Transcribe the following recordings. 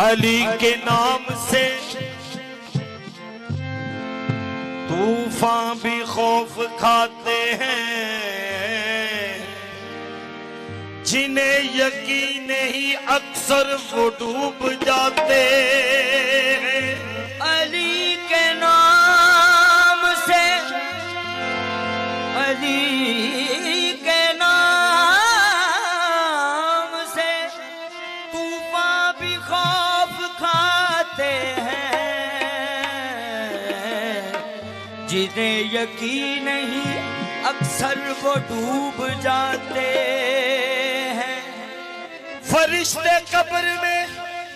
अली के नाम से तूफान भी खौफ खाते हैं, जिन्हें यकीन नहीं अक्सर वो डूब जाते हैं। अली के नाम से, अली के नाम से तूफान भी खौफ खाते हैं, जिन्हें यकीन नहीं अक्सर वो डूब जाते हैं। फरिश्ते कब्र में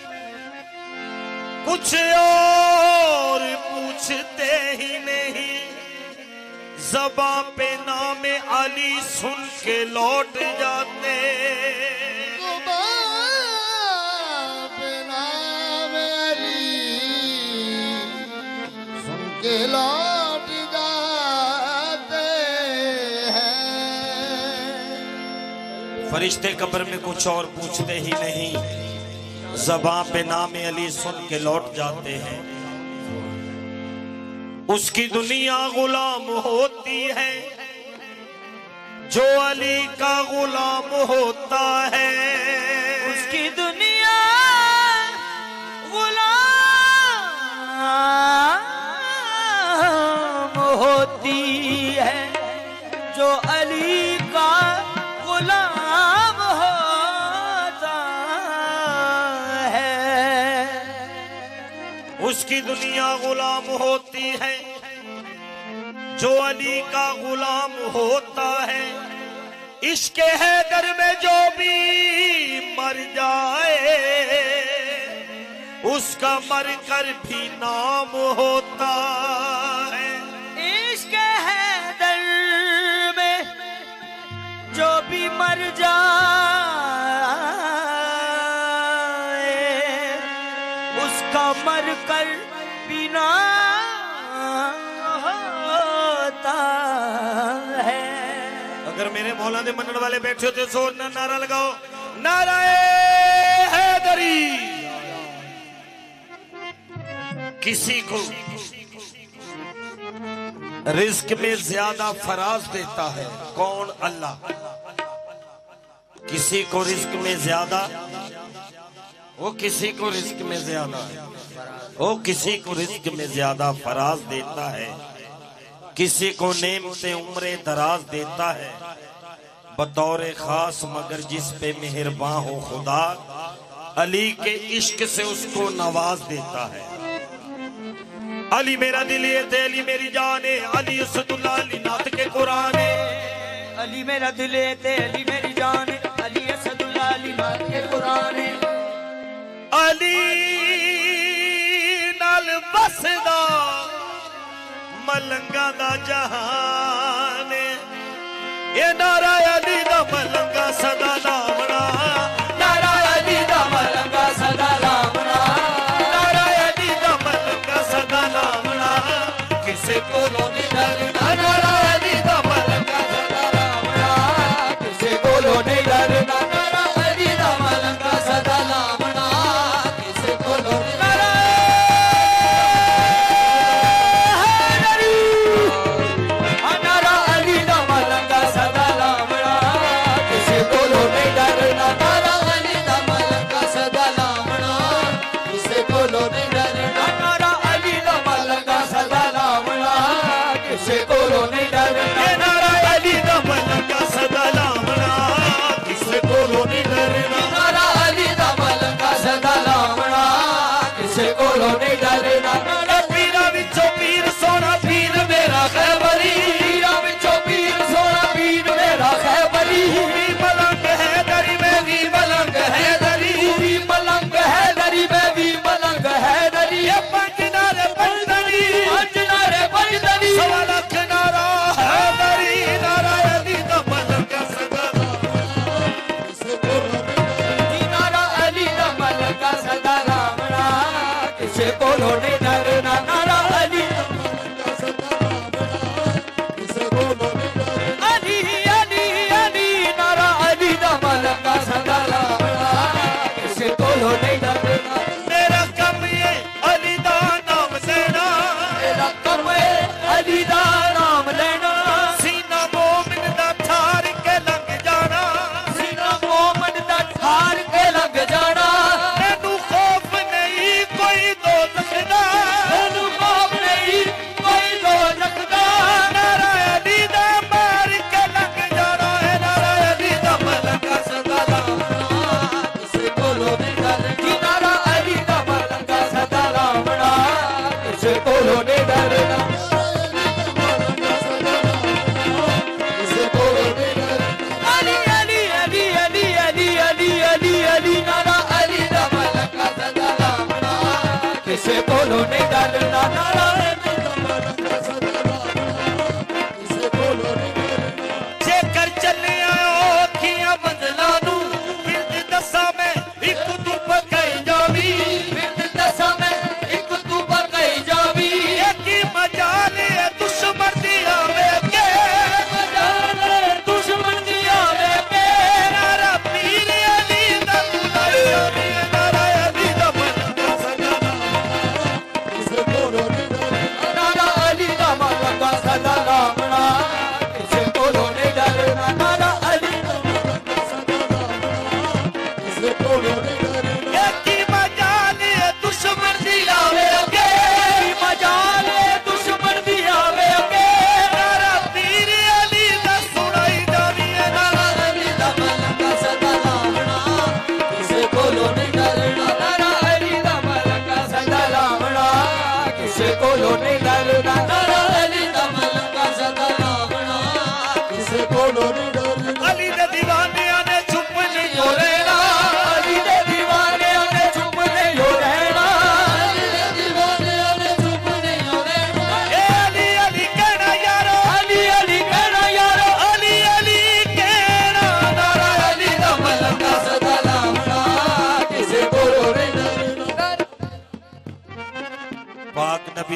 कुछ और पूछते ही नहीं, ज़बां पे नाम अली सुन के लौट जाते। ज़बां पे नाम अली सुन के लौट जाते हैं। फरिश्ते कब्र में कुछ और पूछते ही नहीं, ज़बां पे नाम अली सुन के लौट जाते हैं। उसकी दुनिया गुलाम होती है जो अली का गुलाम होता है। उसकी दुनिया गुलाम होती है जो अली का गुलाम होता है। उसकी दुनिया गुलाम होती है जो अली का गुलाम होता है। इश्क़ हैदर में जो भी मर जाए उसका मरकर भी नाम होता है। इश्क़ हैदर में जो भी मर जाए उसका मरकर भी नाम होता है। अगर मेरे मौला दे मनन वाले बैठे हो तो जोर ना नारा लगाओ, नाराए हैदरी। किसी को रिस्क में ज्यादा फराज देता है कौन? अल्लाह। किसी को रिस्क में ज्यादा, वो किसी को रिस्क में ज्यादा, वो किसी को रिस्क में ज्यादा फराज देता है। किसी को नेमते उम्रे दराज देता है बतौर खास, मगर जिस पे मेहरबान हो खुदा अली के इश्क से उसको नवाज देता है। अली मेरा दिल ये थे, अली मेरी जाने, अली असदुल्लाह अली नात के कुराने। अली मेरा दिल ये थे, अली मेरी जान, अली असदुल्लाह अली नात के कुराने। अली नाल बसदा मलंगा दा जहान, ये नारा अली दा मलंगा सदा नामना, नारा अली दा मलंगा सदा नामना, नारा अली दा मलंगा सदा नामना। किसे को नहीं डरना, नारा अली दा मलंगा सदा नामना, किसे को नहीं डरना, नारा अली दा मलंगा सदा नामना, किसे को नहीं डरना।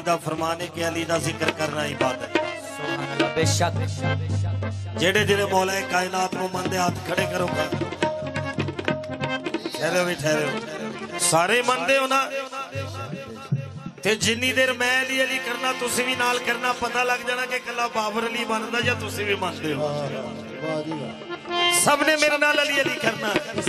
दा फरमान है कि अली दा जिक्र करना इबादत है। सुभान अल्लाह, बेशक जेड़े जेड़े मौला कायनात को मनदे हाथ खड़े करो। ठहरो भी ठहरो, सारे मनदे हो ना? ते जिन्नी देर मैं अली अली करना तुसी भी नाल करना, पता लग जाना कि कला बाबर अली बनदा या तुसी भी मनदे हो। सबने मेरे नाल अली अली करना।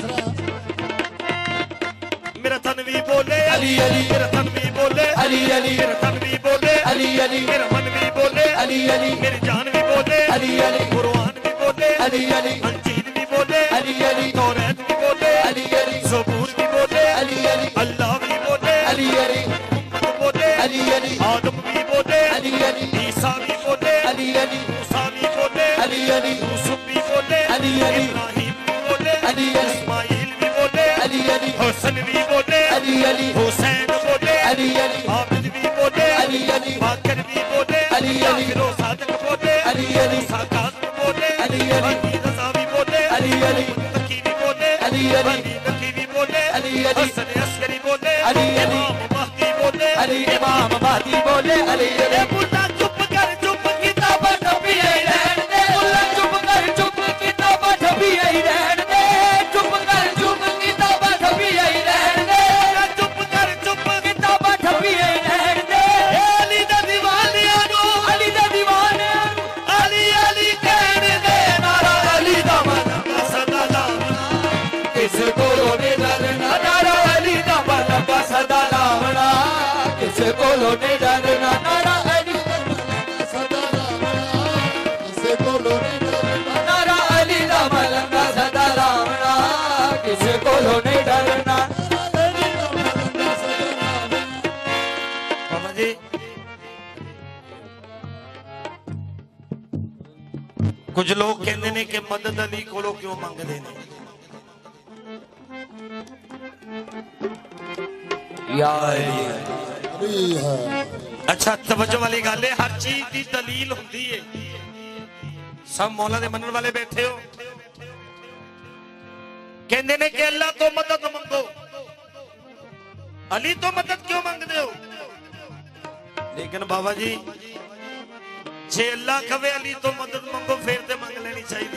मेरा तन भी बोले अली अली, मेरा तन भी बोले अली अली, मेरा तन भी बोले अली अली, मेरा मन भी बोले अली अली, मेरी जान भी बोले अली अली, कुरान भी बोले अली अली, अंजील भी बोले अली अली, तौरात भी बोले अली अली, ज़बूर भी बोले अली अली, अल्लाह भी बोले अली अली, मोहम्मद बोले अली अली, आदम भी बोले अली अली, ईसा भी बोले अली अली, मूसा भी बोले अली अली, यूसुफ भी बोले अली अली, इब्राहिम भी बोले अली अली, इस्माइल भी बोले अली अली, हसन भी बोले अली अली, हुसैन बोले अली अली, आबिद भी बोले अली अली, बाकर भी बोले अली अली, फिरोज सादिक बोले अली अली, साकात बोले अली अली, रज़ा भी बोले अली अली, तकी भी बोले अली अली, तकी भी बोले अली अली, हसन अस्करी बोले अली अली, इमाम महदी बोले अली, इमाम महदी बोले अली अली। मुल्ला चुप कर, चुप किताब ढबी रहन दे, मुल्ला चुप कर, चुप किताब ढबी रहन दे, चुप कर, चुप किताब ढबी रहन दे, चुप कर, चुप किताब ढबी रहन दे। अली दा दीवानिया नो, अली दा दीवाने, अली अली कहन दे नारा, अली दा मन सदा लावना, किस कोलो ने डरना, नारा अली दा मन सदा लावना, किस कोलो ने डरना, नारा अली सदा रावणा किसे कोलो नहीं डरना। नारा अली दा मलंगा सदा लावना, किस कोलो ने डरना। बाबा जी कुछ लोग कहते ने कि मदद अली कोलो क्यों मंगदे ने? या अली अली है अच्छा तवज्जो वाली गल है, हर चीज की दलील होती है। सब मौला दे मनन वाले बैठे हो, कहते ने कि अल्लाह तो मदद मंगो, अली तो मदद क्यों मंगदे हो? लेकिन बाबा जी जे अल्लाह कहे अली तो मदद मंगो फिर तो मंग लेनी चाहिए।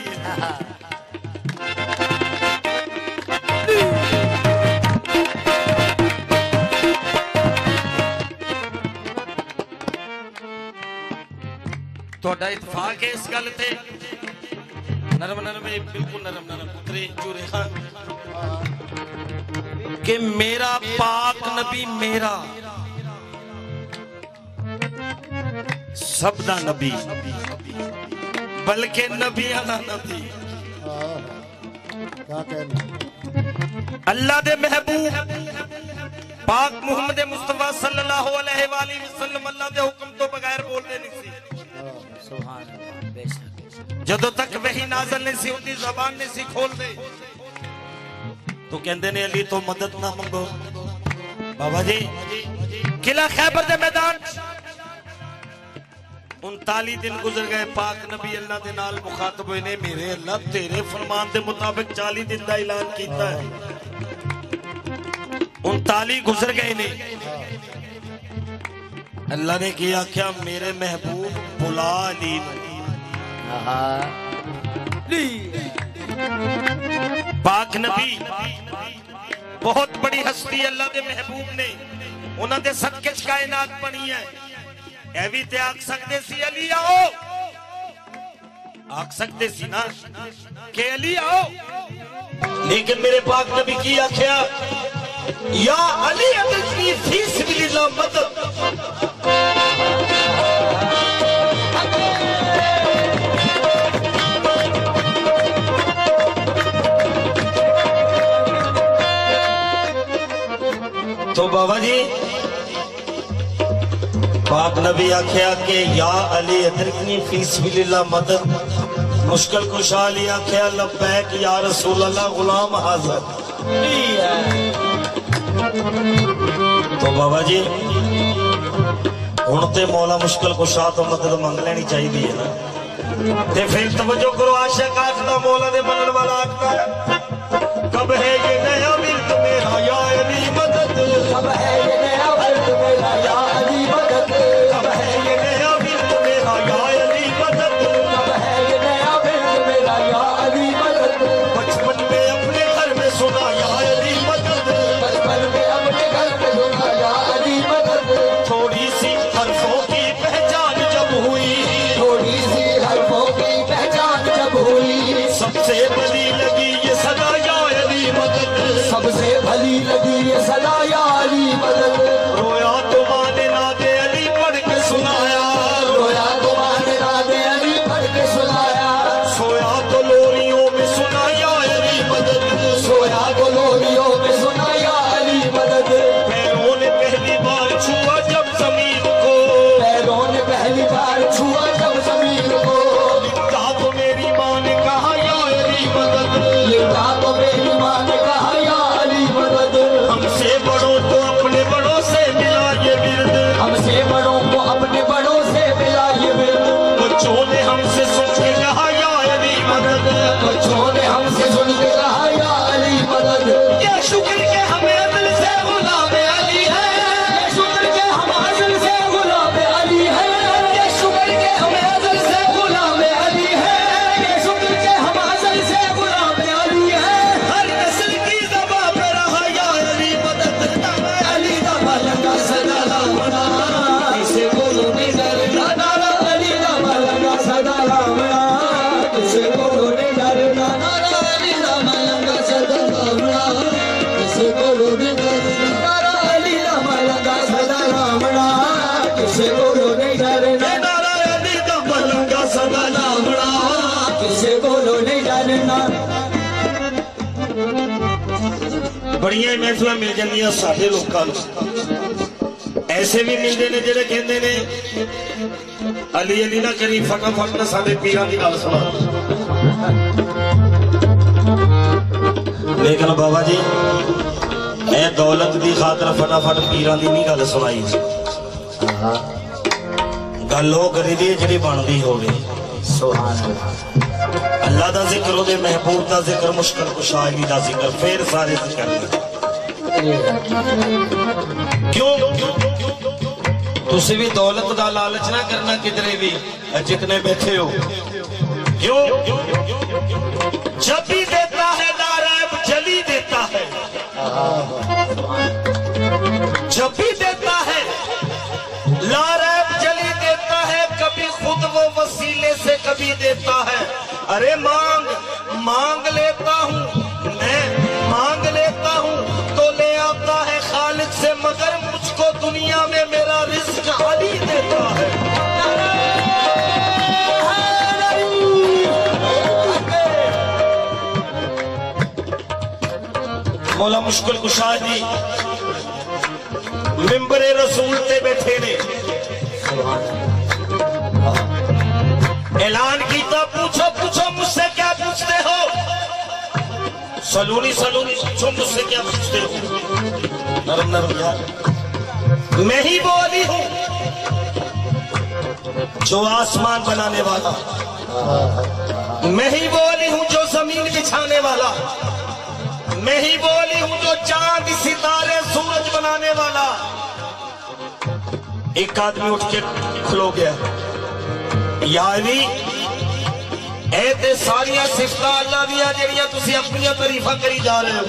थोड़ा इतफाक है इस गल ते? नरम नरम बिल्कुल नरम नरम उतरे चूरे खान कि मेरा पाक नबी मेरा सबदा नबी, बल्कि नबियां दा नबी, क्या कहना। अल्लाह दे महबूब पाक मुहम्मद मुस्तफा सल्लल्लाहु अलैहि वसल्लम अल्लाह दे हुक्म तो बगैर बोलदे नहीं सी। सुभान अल्लाह, बेशक जदों तक वही नाज़िल नहीं सी होंदी, ज़बान नहीं सी खोल दे, तो कहंदे ने अली तो मदद ना मंगो। बाबा जी किला खैबर दे मैदान 39 दिन गुजर गए, पाक नबी अल्लाह दे नाल मुखातब होए ने, मेरे अल्लाह तेरे फरमान दे मुताबिक 40 दिन दा ऐलान कीता है, 39 गुजर गए ने। अल्लाह ने क्या आख्या, मेरे महबूब बुला अली। पाक नबी बहुत बड़ी हस्ती अल्लाह दे महबूब ने, उन्हां दे सदके च कायनात बनी है। ए भी ते आख सकदे सी अली आओ, आख सकदे सी ना कि अली आओ, लेकिन मेरे पाक नबी की आख्या, या अली अदनी फी सबिलिल्लाह मदद। तो बाबा जी पाक नबी आख्या कि या अली अदरकनी फी सबिलिल्लाह मदद। मुश्किल कुशा अली आख्या लब्बैक या रसूल अल्लाह गुलाम हाजिर। तो बाबा जी हुण ते मौला मुश्किल कुशा तो मदद मंग लेनी चाहिए ना। ते फिर तवज्जो करो, आशिक आखदा मौला दे बनन वाला आखदा कब है ये नया विर्द मेरा या अली मदद, कब है ये नया विर्द मेरा या अली मदद। कई महफिल मिल जांदियां साडे लोकां नूं, ऐसे भी मिलते ने जेडे कहंदे ने अली अली ना करी फटाफट ना साडे पीरां दी गल सुना। लेकिन बाबा जी ए दौलत की खातर फटाफट पीरां दी नहीं गल सुनाई, गल वो करी दी जी बनती होवे। अल्लाह का जिक्र, ओदे महबूब का जिक्र, मुश्किल कुशाई का जिक्र, फिर सारे जिक्र। क्यों तुसी भी दौलत का लालच ना करना किधरे भी, जितने बैठे हो। क्यों जब भी देता है नारैब जली देता है, जब भी देता है लारैब जली देता है, कभी खुद वो वसीले से कभी देता है। अरे मांग मांग लेता हूँ मैं, मांग लेता हूँ तो ले आता है खालिक से, मगर मुझको दुनिया में मेरा रिस्क अली देता है। मौला मुश्किल कुशा जी मिंबरे रसूल पे बैठे ने, ऐलान किया पूछो पूछो मुझसे क्या पूछते हो, सलूनी सलूनी पूछो मुझसे क्या पूछते हो। नरम नरम यार, मैं ही वो अली हूं जो आसमान बनाने वाला, मैं ही वो अली हूं जो जमीन बिछाने वाला, मैं ही वो अली हूं जो चांद सितारे सूरज बनाने वाला। एक आदमी उठ के खलो गया, या अली ए ते सारिया सिफतां अल्लाह दियां जेड़ियां तुसी अपनी तारीफां करी जा रहे हो।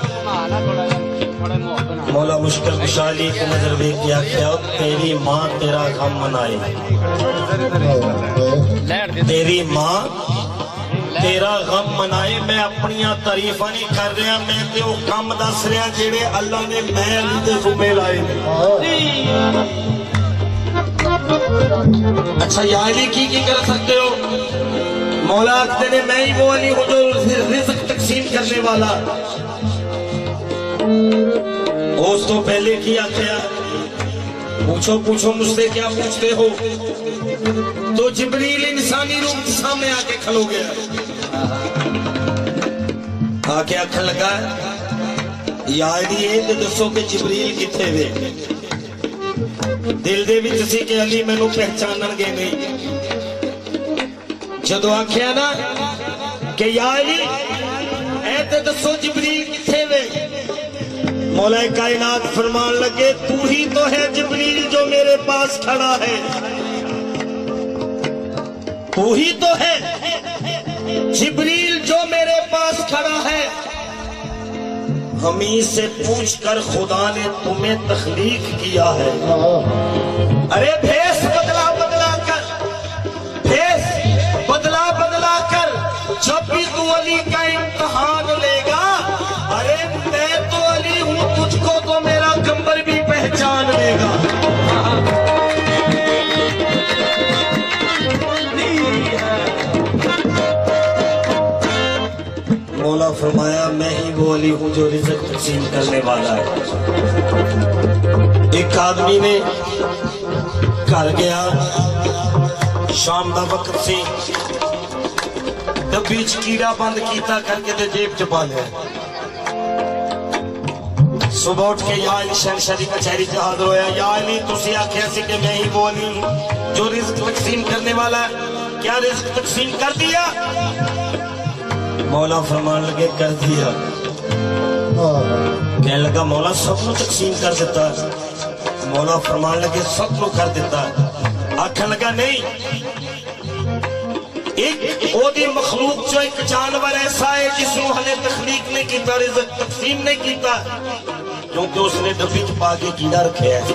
मौला मुश्किल कुशा अली को नजर वेख के आख्या, तेरी मां तेरा गम मनाए, तेरी मां तेरा गम मनाए। मैं अपनी तारीफा नहीं कर रहा, मैं तो कम दस रहा जेड़े अल्लाह ने महल दे जुमे लाए। अच्छा यार की कर सकते हो? मौला आखते ने मैं ही वो अली हूं जो रिज़्क तकसीम करने वाला। उस तो पहले की आख्या पूछो पूछो मुझसे क्या पूछते हो, तो जिब्रील इंसानी रूप सामने आके खलो गया, आके आखन लगा यार ये दसो कि जिब्रील किथे वे। दिल दे विच सी कि अली मैनू पहचानणगे नहीं। जदों आख्या ना कि या अली ऐ ते दसो जिब्रील किथे वे, मौला कायनात फरमान लगे तू ही तो है जिब्रील जो मेरे पास खड़ा है, तू ही तो है जिब्रील जो मेरे पास खड़ा है। हमी से पूछकर खुदा ने तुम्हें तख्लीक किया है। अरे भेष बदला बदला कर, भेष बदला बदला कर जब भी तू अली का इम्तहान लेगा, अरे मैं तो अली हूं तुझको तो मेरा गंबर भी पहचान लेगा। मौला फरमाया मैं ही वो अली हूं जो रिज़्क तकसीम करने वाला है। एक आदमी ने घर गया, शाम का वक्त सी, डब्बी च कीड़ा बंद किया करके ते जेब च पा लिया। सुबह उठ के या अली शहनशाह दी कचहरी च हाजिर होया, या अली तुसी आख्या सी कि मैं ही वो अली हूं जो रिज़्क तकसीम करने वाला है, क्या रिज़्क तकसीम कर दिया? मौला फरमान लगे कर दिया। कहने लगा मौला सबको तकसीम कर देता है। मौला फरमान लगे सबको कर देता है। आखन लगा नहीं, एक ओदी मखलूक जो एक जानवर ऐसा है जिसको हले तखलीक नहीं किया, रिज़्क तकसीम नहीं किया, क्योंकि उसने डब्बी च पा के कीड़ा रखे है।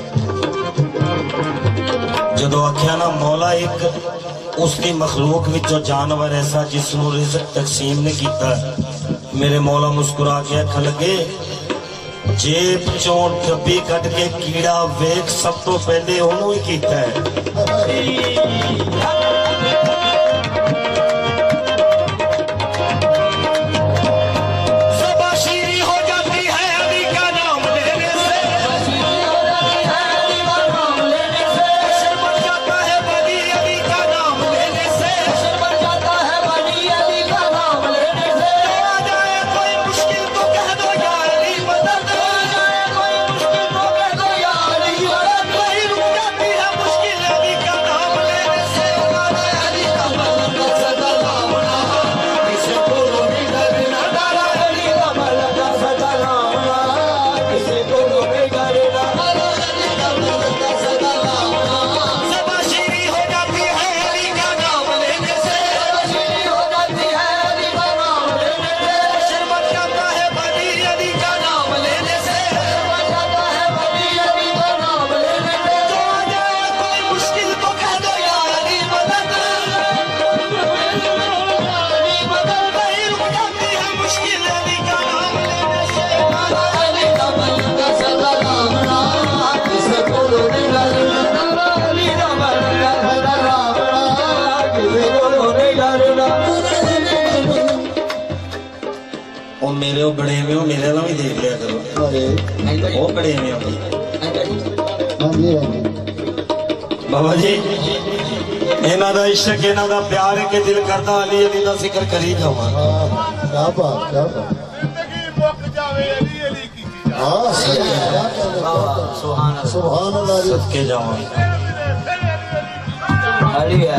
जदों आख्या ना मौला एक उसकी मखलूक विचों जानवर ऐसा जिसनों रिज़्क तकसीम नहीं किया, मेरे मौला मुस्कुरा के आखन लगे जेब चों डब्बी कट के कीड़ा वेख सब तो पहले उन्होंने ही किया है। ज़बाशीरी हो जाती है मेरे वो बड़े में हो मेरे वाला भी देख लिया करो अरे वो बड़े में हो हाँ जी बाबा जी इन्हों का इश्क इन्हों का प्यार है कि दिल करता अली अली का जिक्र करी जावा क्या बात क्या बात हाँ सही है सुभान अल्लाह सदके जावा अली है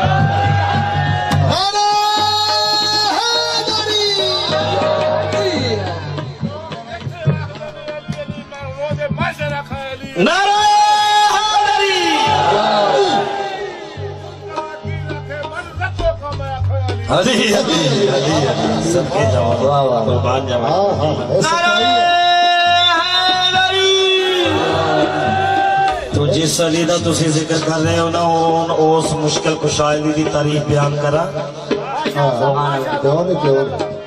अली अली अली सदके जावा कुर्बान जावा हाँ हाँ ऐसा तो जिस अली का तुम जिक्र कर रहे हो ना उस मुश्किल कुशायली की तारीफ बयान करा हाँ क्यों नहीं क्यों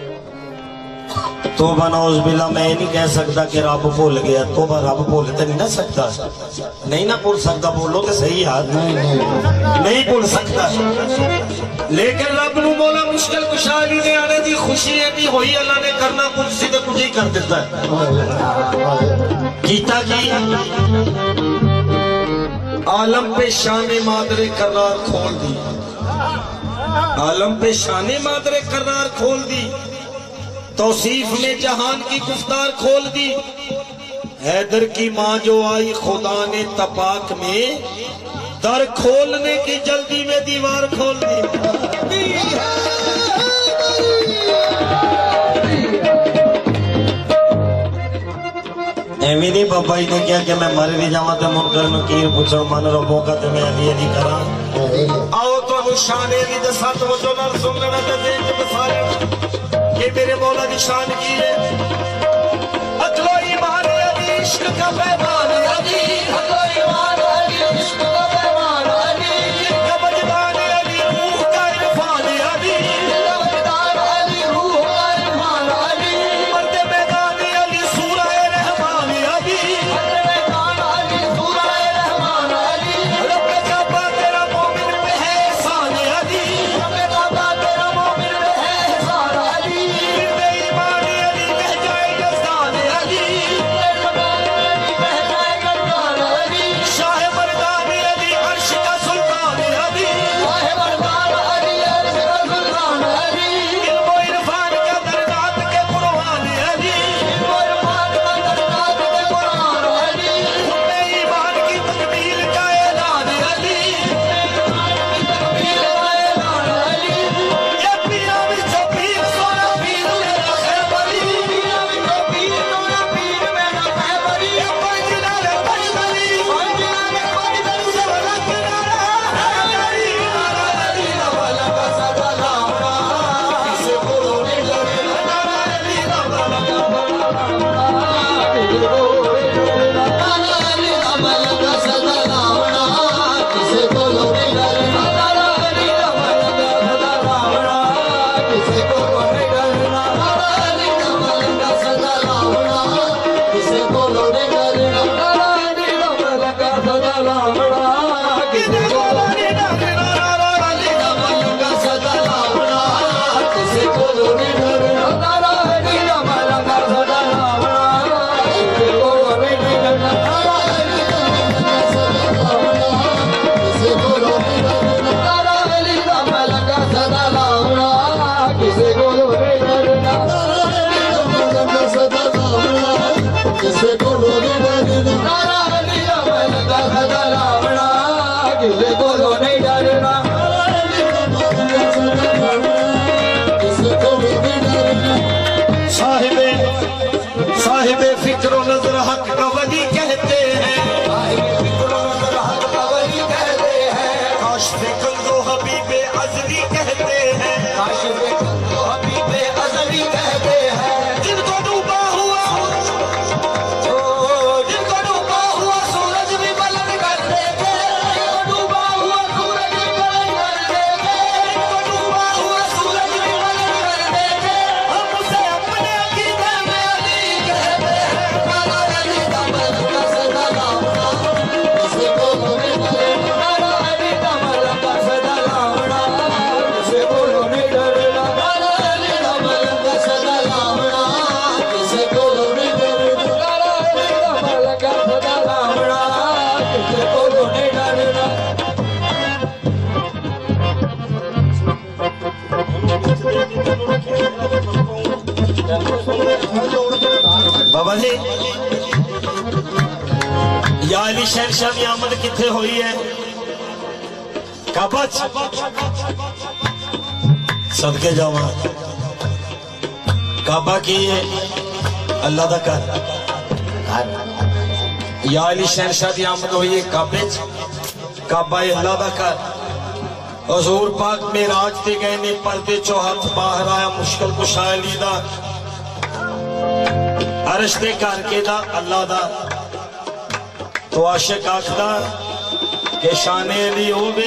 तो बनौज बिला मैं नहीं कह सकता कि रब भूल गया तो रब भूल तो नहीं ना सकता नहीं ना भूल सकता बोलो तो सही यार नहीं भूल सकता लेकिन रब नू मौला मुश्किल कुशायली ने आने की खुशी नहीं हुई अल्लाह ने करना कुछ सी तो कुछ ही कर देता है कीता की आलम पे शान मादरे करार खोल दी आलम पे शान मादरे करार खोल दी तौसीफ में जहान की गुफ्तार खोल दी हैदर की माँ जो आई खुदा ने तपाक में दर खोलने की जल्दी में दीवार खोल दी एवं नहीं बाबा जी ने क्या कि मैं मर भी जावा तो मुनकर नकीर पूछो मन रबों का तो मैं अली अली करा आओ तो शान अली दे साथ वो जो नाल सुन लेना ते देख के बसारे ये मेरे मौला की शान की है अकलो ईमान अली इश्क का पैमान अली अकलो ईमान अली इश्क का पैमान अली कबजदान अली रूह का इरफान अली कबजदान अली रूह का इरफान अली मर्द मैदान अली सूरह रहमान अली मर्द मैदान अली सूरह रहमान अली रब का बा तेरा मोमिन पे है एहसान अली रब का बा तेरा मोमिन पे है एहसान अली ईमान अली बह जाए यज़दान अली शाह मर्दान अली अर्श का सुल्तान अली शाह मर्दान अली अर्श का सुल्तान अली इल्म इरफान का दरगात के कुरान अली इल्म इरफान का दरगात के कुरान अली हुक्म ईमान की तकमील का ऐलान अली ये पीरा विच पीर सोना पीर मेरा खैबरी पीरा विच पीर सोना पीर मेरा खैबरी पंजनारे पंजदरी सवला किनारा अली अली वाला का सदा लावा किसे बोलो नहीं डरे अली वाला का साहिबे फिक्रो नजर हक का वली कहते हैं काश कंदो हबीबे अजली कहते हैं जिनको डूबा हुआ सूरज भी बुलंद कर देते जिनको डूबा हुआ सूरज भी बुलंद कर देते हम उसे अपने अकीदे में अली कहते हैं अली अमल या अली शहनशाह की आमद किथे हुई है? काबा सदके जावा काबा की है अल्लाह दा घर। या अली शहनशाह की आमद हुई है काबे काबा अल्लाह दा घर। हजूर पाक मेराज ते गए ने पर्दे चो हाथ बाहर आया मुश्किल कुशा अली दा अरश ते घर के दा अल्लाह दा। तो आशिक आखदा के शाने अली होवे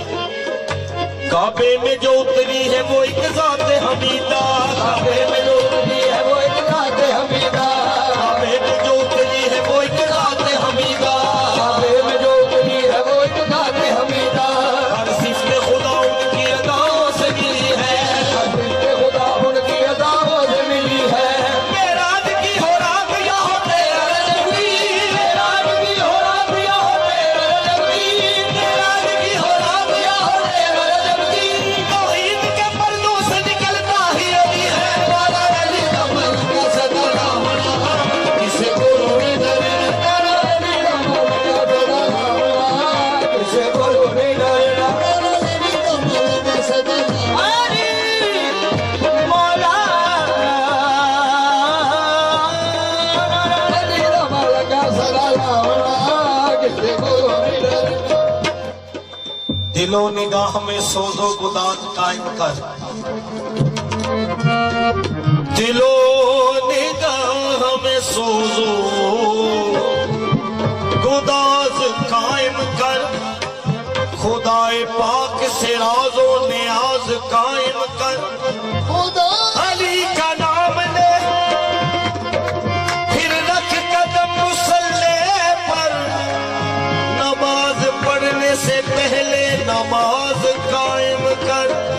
काबे में जो उतरी है वो एक ज़ात हमीदा। काबे में जो उतरी है वो एक ज़ात हमीदा। काबे में जो उतरी है वो एक ज़ात हमीदा। काबे में जो उतरी है वो एक ज़ात हमीदा। हर सिफ़त खुदा उनकी अदाओं से मिली है। हर सिफ़त खुदा उनकी अदाओं से मिली है। मेराज की हो रात या हो तेरा नबी। मेराज की हो रात या हो तेरा नबी। मेराज की हो रात या हो तेरा नबी। तौहीद के पर्दों से निकलता ही अली है। वाला अली अमल का सदका होना किसे को रोने डरे वाला अली अमल का सदका होना किसे को रोने डरे अली मौला अली अमल का सदका होना किसे को रोने डरे। दिलो निगाह में सोजो गुदात कायम कर। दिलो निगाह में सोजो गुदात कायम कर। खुदाए पाक से राजो नियाज कायम कर। अली का नाम ले फिर रख कदम मुसल्ले पर। नमाज पढ़ने से पहले नमाज कायम कर।